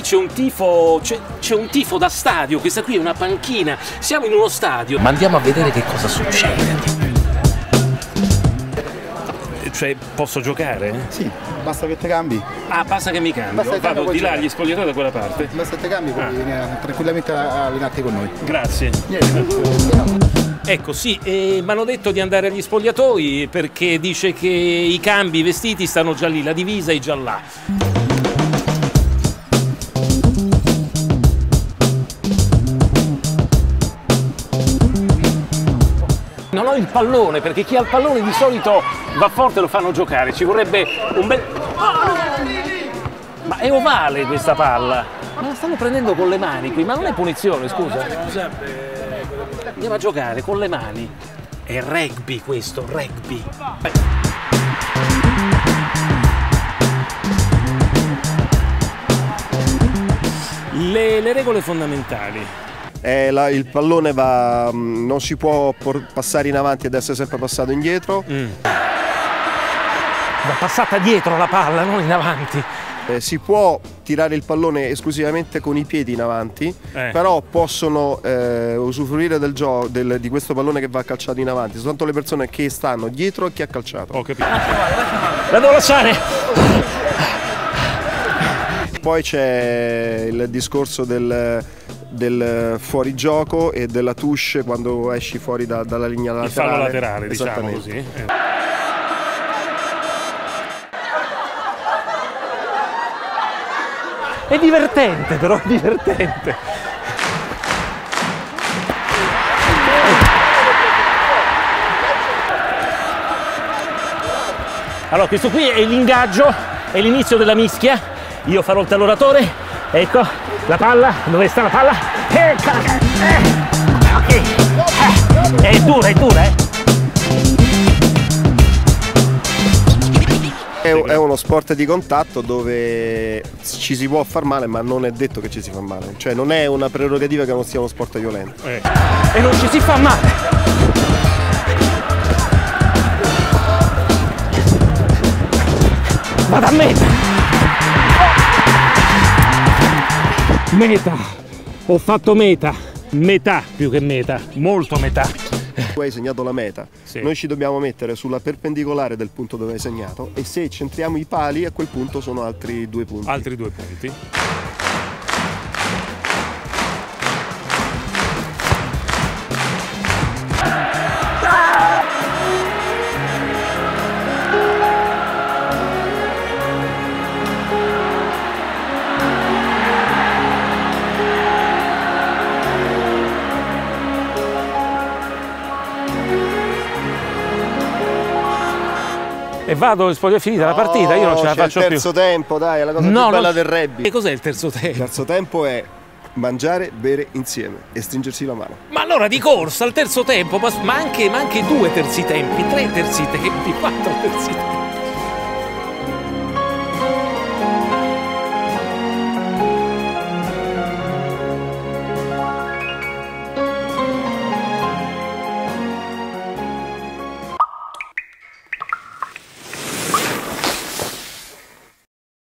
c'è un tifo, c'è un tifo da stadio, questa qui è una panchina, siamo in uno stadio. Ma andiamo a vedere che cosa succede. Cioè, posso giocare? Sì, basta che te cambi. Ah, basta che mi cambio. Vado di là, gli spogliatoi da quella parte. Basta che te cambi, puoi venire tranquillamente a allenarti con noi. Grazie. Ecco, sì, mi hanno detto di andare agli spogliatoi perché dice che i cambi, i vestiti stanno già lì, la divisa è già là. Non ho il pallone perché chi ha il pallone di solito va forte e lo fanno giocare, ci vorrebbe un bel... Ma è ovale questa palla, ma la stanno prendendo con le mani qui, ma non è punizione, scusa? Andiamo a giocare con le mani, è rugby questo, rugby. Le regole fondamentali. Il pallone va, non si può passare in avanti ed essere sempre passato indietro. Va passata dietro la palla, non in avanti. Si può tirare il pallone esclusivamente con i piedi in avanti, però possono usufruire di questo pallone che va calciato in avanti soltanto le persone che stanno dietro e chi ha calciato. Ho capito. La devo lasciare! Poi c'è il discorso del fuorigioco e della touche quando esci fuori dalla linea laterale. Il fallo laterale, diciamo così. È divertente, però è divertente. Allora, questo qui è l'ingaggio, è l'inizio della mischia. Io farò il talloratore, ecco, la palla, dove sta la palla? Ok, è dura, È uno sport di contatto dove ci si può far male, ma non è detto che ci si fa male. Cioè non è una prerogativa che non sia uno sport violento. E non ci si fa male. Vado a meta. Meta. Ho fatto meta. Metà più che meta. Molto metà. Tu hai segnato la meta, sì. Noi ci dobbiamo mettere sulla perpendicolare del punto dove hai segnato e se centriamo i pali a quel punto sono altri 2 punti. Altri 2 punti. E vado, è finita la partita, io non ce la faccio più. Il terzo tempo, dai, è la cosa più bella del rugby. E cos'è il terzo tempo? Il terzo tempo è mangiare, bere insieme e stringersi la mano. Ma allora di corsa al terzo tempo, ma anche 2 terzi tempi, 3 terzi tempi, 4 terzi tempi.